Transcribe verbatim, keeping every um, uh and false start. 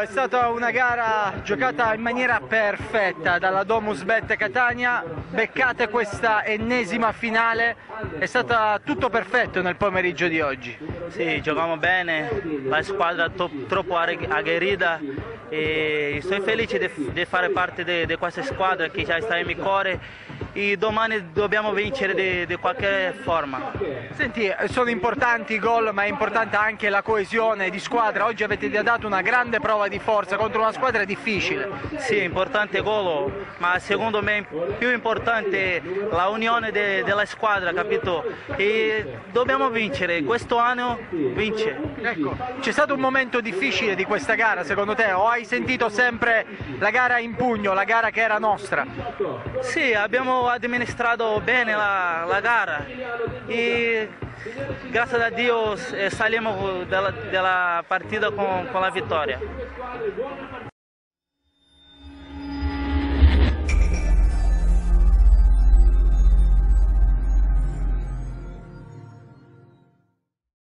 è stata una gara giocata in maniera perfetta dalla DomusBet Catania, beccate questa ennesima finale, è stato tutto perfetto nel pomeriggio di oggi. Sì, giochiamo bene, la squadra è troppo agguerrita e sono felice di, di fare parte di, di questa squadra che già sta in mio cuore e domani dobbiamo vincere di, di qualche forma. Senti, sono importanti i gol, ma è importante anche la coesione di squadra. Oggi avete dato una grande prova di forza contro una squadra difficile. Sì, è importante il gol, ma secondo me più importante è la unione de, della squadra, capito? E dobbiamo vincere, questo anno vince. Ecco, c'è stato un momento difficile di questa gara secondo te, o hai sentito sempre la gara in pugno, la gara che era nostra? Sì, abbiamo amministrato bene la, la gara e grazie a Dio saliamo dalla, dalla partita con, con la vittoria.